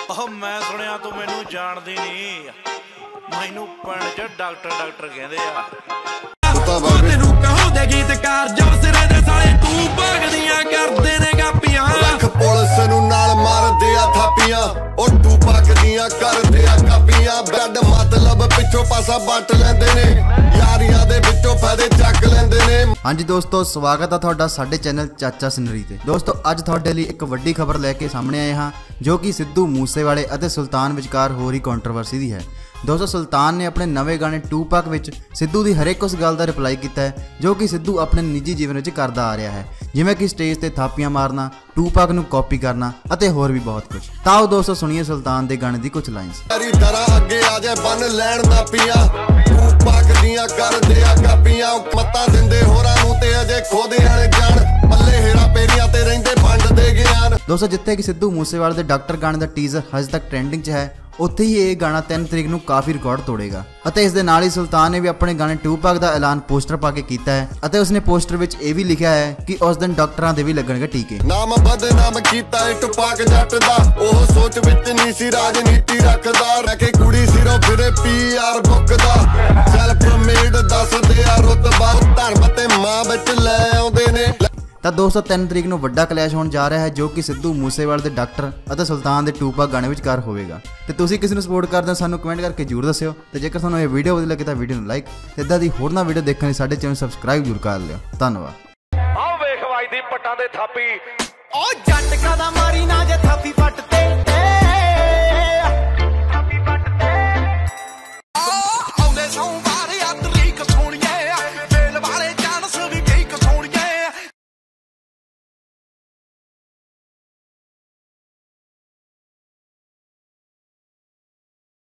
ਉਹ ਮੈਂ ਸੁਣਿਆ ਤੂੰ ਮੈਨੂੰ ਜਾਣਦੀ ਨਹੀਂ, ਮੈਨੂੰ ਪਿੰਡ 'ਚ ਡਾਕਟਰ ਕਹਿੰਦੇ ਆ। ਤੈਨੂੰ ਕਹੋਦੇ ਗੀਤਕਾਰ ਜੋ ਸਿਰੇ ਦੇ ਸਾਲੇ ਤੂੰ ਭਗਦੀਆਂ ਕਰਦੇ ਨੇ ਗਾਪੀਆਂ। ਲੱਖ ਪੁਲਿਸ ਨੂੰ ਨਾਲ ਮਾਰਦੇ ਆ ਥਾਪੀਆਂ, ਉਹ ਤੂੰ ਭਗਦੀਆਂ ਕਰਦੇ ਆ ਕਾਪੀਆਂ। ਬੈਡ ਮਤਲਬ ਪਿੱਛੋਂ ਪਾਸਾ ਵੱਟ ਲੈਂਦੇ ਨੇ, ਯਾਰੀਆਂ ਦੇ ਵਿੱਚੋਂ ਫਾਇਦੇ ਚੱਕ ਲੈਂਦੇ ਨੇ। ਹਾਂਜੀ ਦੋਸਤੋ, ਸਵਾਗਤ ਹੈ ਤੁਹਾਡਾ ਸਾਡੇ ਚੈਨਲ ਚਾਚਾ ਸਿਨਰੀ ਤੇ। ਦੋਸਤੋ ਅੱਜ ਤੁਹਾਡੇ ਲਈ ਇੱਕ ਵੱਡੀ ਖਬਰ ਲੈ ਕੇ ਸਾਹਮਣੇ ਆਏ ਹਾਂ, ਜੋ ਕਿ ਸਿੱਧੂ ਮੂਸੇਵਾਲੇ ਅਤੇ ਸੁਲਤਾਨ ਵਿਚਕਾਰ ਹੋ ਰਹੀ ਕੰਟਰੋਵਰਸੀ ਦੀ ਹੈ। ਦੋਸਤੋ ਸੁਲਤਾਨ ਨੇ ਆਪਣੇ ਨਵੇਂ ਗਾਣੇ ਟੂਪਾਕ ਵਿੱਚ ਸਿੱਧੂ ਦੀ ਹਰੇਕ ਉਸ ਗੱਲ ਦਾ ਰਿਪਲਾਈ ਕੀਤਾ ਹੈ ਜੋ ਕਿ ਸਿੱਧੂ ਆਪਣੇ ਨਿੱਜੀ ਜੀਵਨ ਵਿੱਚ ਕਰਦਾ ਆ ਰਿਹਾ ਹੈ, ਜਿਵੇਂ ਕਿ ਸਟੇਜ ਤੇ ਥਾਪੀਆਂ ਮਾਰਨਾ, ਟੂਪਾਕ ਨੂੰ ਕਾਪੀ ਕਰਨਾ ਅਤੇ ਹੋਰ ਵੀ ਬਹੁਤ ਕੁਝ। ਤਾਂ ਆਓ ਦੋਸਤੋ ਸੁਣੀਏ ਸੁਲਤਾਨ ਦੇ ਗਾਣੇ ਦੀ ਕੁਝ ਲਾਈਨਸ। ਤੇਰੀ ਦਰਾ ਅੱਗੇ ਆ ਜਾ ਬੰਨ ਲੈਣ ਨਾ ਪੀਆਂ, ਟੂਪਾਕ ਦੀਆਂ ਕਰਦੇ ਆ ਕਾਪੀਆਂ। ਮੱਤਾਂ ਦਿੰਦੇ ਹੋਰਾਂ ਨੂੰ ਤੇ ਅਜੇ ਖੋਦੇ ਵਾਲੇ ਜਾਣ, ਪੱਲੇ ਹੇਰਾ ਪੇਰੀਆਂ ਤੇ ਰਹਿੰਦੇ ਵੰਡ ਦੇ ਗਿਆਨ। ਦੋਸਤੋ ਜਿੱਥੇ ਕਿ ਸਿੱਧੂ ਮੂਸੇਵਾਲੇ ਦੇ ਡਾਕਟਰ ਗਾਣੇ ਦਾ ਟੀਜ਼ਰ ਹਜੇ ਤੱਕ ਟ੍ਰੈਂਡਿੰਗ 'ਚ ਹੈ, ਉੱਥੇ ਹੀ ਇਹ ਗਾਣਾ 3 ਤਰੀਕ ਨੂੰ ਕਾਫੀ ਰਿਕਾਰਡ ਤੋੜੇਗਾ। ਅਤੇ ਇਸ ਦੇ ਨਾਲ ਹੀ ਸੁਲਤਾਨ ਨੇ ਵੀ ਆਪਣੇ ਗਾਣੇ ਟੂਪਾਕ ਦਾ ਐਲਾਨ ਪੋਸਟਰ ਪਾ ਕੇ ਕੀਤਾ ਹੈ ਅਤੇ ਉਸਨੇ ਪੋਸਟਰ ਵਿੱਚ ਇਹ ਵੀ ਲਿਖਿਆ ਹੈ ਕਿ ਉਸ ਦਿਨ ਡਾਕਟਰਾਂ ਦੇ ਵੀ ਲੱਗਣਗੇ ਟੀਕੇ। ਨਾਮ ਬਦਨਾਮ ਕੀਤਾ ਏ ਟੂਪਾਕ ਜੱਟ ਦਾ, ਉਹ ਸੋਚ ਵਿੱਚ ਨਹੀਂ ਸੀ ਰਾਜਨੀਤੀ ਰੱਖਦਾ। ਰਹਿ ਕੇ ਕੁੜੀ ਸਿਰੋਂ ਫਿਰੇ PR ਬੁੱਕ ਦਾ, ਸੈਲਫ ਮੇਡ ਦੱਸਦੇ ਆ ਰੁਤਬਾ, ਧਰਮ ਤੇ ਮਾਂ ਵਿੱਚ ਲੈ ਆਉਂਦੇ ਨੇ। ਤਾਂ ਦੋਸਤੋ 3 ਤਰੀਕ ਨੂੰ ਵੱਡਾ ਕਲੈਸ਼ ਹੋਣ ਜਾ ਰਿਹਾ ਹੈ, ਜੋ ਕਿ ਸਿੱਧੂ ਮੂਸੇਵਾਲੇ ਦੇ ਡਾਕਟਰ ਅਤੇ ਸੁਲਤਾਨ ਦੇ ਟੂਪਾਕ ਗਾਣੇ ਵਿਚਕਾਰ ਹੋਵੇਗਾ। ਤੇ ਤੁਸੀਂ ਕਿਸ ਨੂੰ ਸਪੋਰਟ ਕਰਦੇ ਹੋ ਸਾਨੂੰ ਕਮੈਂਟ ਕਰਕੇ ਜ਼ਰੂਰ ਦੱਸਿਓ। ਤੇ ਜੇਕਰ ਤੁਹਾਨੂੰ ਇਹ ਵੀਡੀਓ ਵਧੀਆ ਲੱਗੇ ਤਾਂ ਵੀਡੀਓ ਨੂੰ ਲਾਈਕ ਤੇ ਇਦਾਂ ਦੀ ਹੋਰ ਨਾ ਵੀਡੀਓ ਦੇਖਣ ਲਈ ਸਾਡੇ ਚੈਨਲ ਸਬਸਕ੍ਰਾਈਬ ਜ਼ਰੂਰ ਕਰ ਲਿਓ। ਧੰਨਵਾਦ। ਆਹ ਵੇਖ ਵੱਜਦੀ ਪੱਟਾਂ ਦੇ ਥਾਪੀ, ਓ ਜੱਟ ਕਦਾ ਮਾਰੀ ਨਾ ਜੇ ਥਾਪੀ ਫੱਟ ਤੇ।